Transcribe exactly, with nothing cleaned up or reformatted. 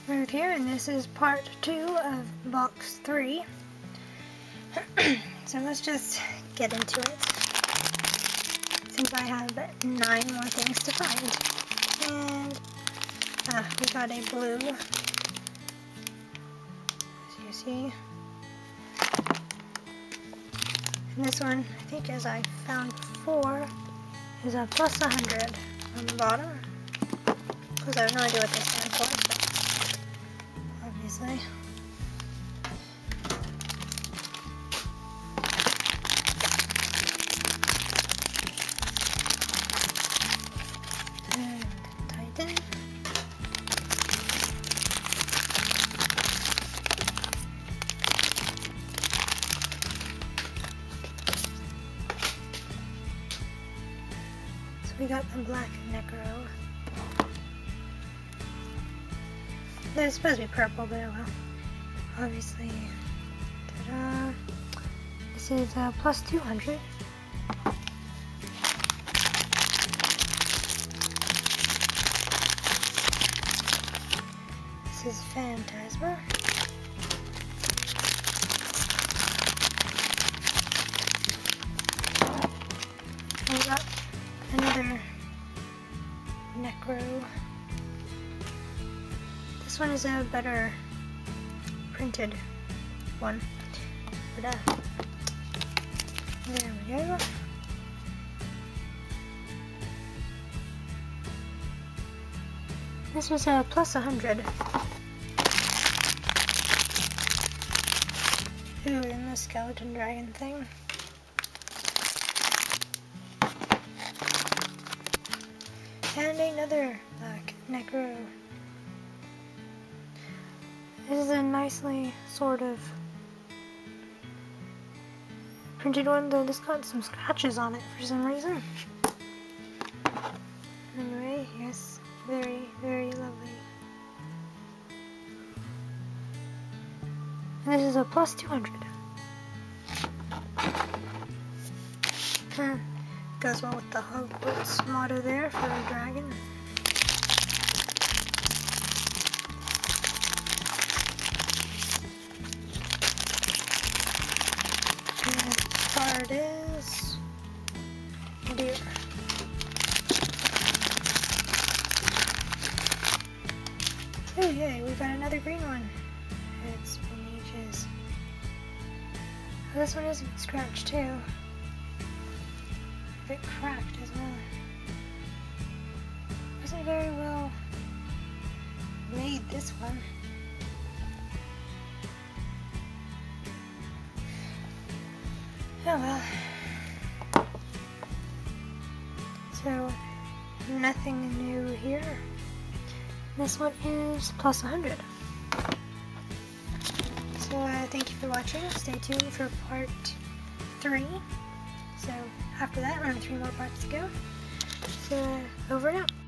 Ruth here, and this is part two of box three. So let's just get into it, since I have nine more things to find. And uh, we got a blue, as you see. And this one, I think as I found before, is a plus one hundred on the bottom. Because I have no idea what this stands for, but obviously. And tighten. So we got the black Necro. It's supposed to be purple, but oh well. Obviously. Ta-da. This is uh, plus two hundred. This is Phantasma. We got another Necro. This one is a better printed one. But, uh, there we go. This was a plus one hundred. Ooh, and the skeleton dragon thing. And another black Necro. This is a nicely sort of printed one, though this got some scratches on it for some reason. Anyway, yes, very, very lovely. And this is a plus two hundred. Huh. Goes well with the Hogwarts motto there for a dragon. Card is deer. Oh yay, we got another green one. It's been ages. Oh, this one is a bit scratched too. A bit cracked as well. Wasn't very well made, this one. Oh well. So, nothing new here. This one is plus one hundred. So, uh, thank you for watching. Stay tuned for part three. So, after that, only three more parts to go. So, uh, over and out.